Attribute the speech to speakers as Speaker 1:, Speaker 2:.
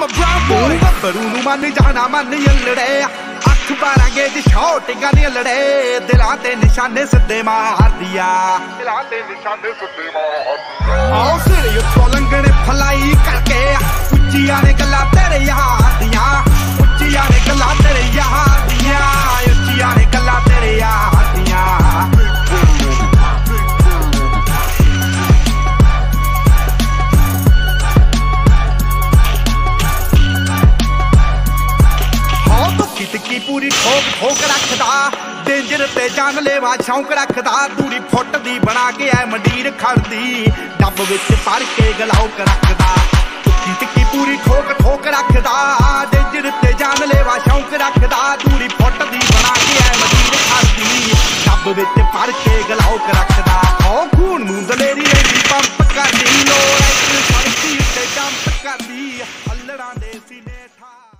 Speaker 1: I'm a brown boy ਗੱਭਰੂ ਨੂੰ ਮੰਨ ਜਾਣਾ ਮੰਨ ਯਲੜੇ ਅੱਖ 12 ਗੇਜ ਸ਼ੌਟਿੰਗਾਂ ਨੇ ਲੜੇ ਦਿਲਾਂ ਤੇ ਨਿਸ਼ਾਨੇ ਸਿੱਧੇ ਮਾਰਦੀਆਂ ਦਿਲਾਂ ਤੇ ਨਿਸ਼ਾਨੇ ਸਿੱਧੇ ਮਾਰਦੀਆਂ ਆਓ ਸਿਰੇ ਉੱਤੋਂ ਲੰਘਣੇ ਫਲਾਈ ਕਰਕੇ ਉੱਚੀਆਂ ਨੇ ਗੱਲਾਂ ਤੇਰੇ ਯਾਰ ਦੀਆਂ ਉੱਚੀਆਂ ਨੇ ਗੱਲਾਂ ਤੇਰੇ ਯਾਰ ਦੀਆਂ ਉੱਚੀਆਂ ਨੇ ਗੱਲਾਂ ਤੇਰੇ ਯਾਰ ਦੀਆਂ ਟਿੱਕੀ ਪੂਰੀ ਠੋਕ ਠੋਕ ਰੱਖਦਾ ਡੇਂਜਰ ਤੇ ਜਾਨਲੇਵਾ ਸ਼ੌਂਕ ਰੱਖਦਾ ਦੂਰੀ ਫੁੱਟ ਦੀ ਬਣਾ ਕੇ ਐ ਮੰਡੀਰ ਖੜਦੀ ਡੱਬ ਵਿੱਚ ਭਰ ਕੇ ਗਲਾਉਕ ਰੱਖਦਾ ਟਿੱਕੀ ਪੂਰੀ ਠੋਕ ਠੋਕ ਰੱਖਦਾ ਡੇਂਜਰ ਤੇ ਜਾਨਲੇਵਾ ਸ਼ੌਂਕ ਰੱਖਦਾ ਦੂਰੀ ਫੁੱਟ ਦੀ ਬਣਾ ਕੇ ਐ ਮੰਡੀਰ ਖੜਦੀ ਡੱਬ ਵਿੱਚ ਭਰ ਕੇ ਗਲਾਉਕ ਰੱਖਦਾ ਓ ਖੂਨ ਨੂੰ ਦਲੇਰੀ ਰਹਿੰਦੀ ਪੰਪ ਕਰਦੀ ਲੋੜ ਇੱਕ ਸੜਕੀ ਉੱਤੇ ਜੰਪ ਕਰਦੀ ਅਲੜਾਂ ਦੇ ਸੀਨੇ ਠਾ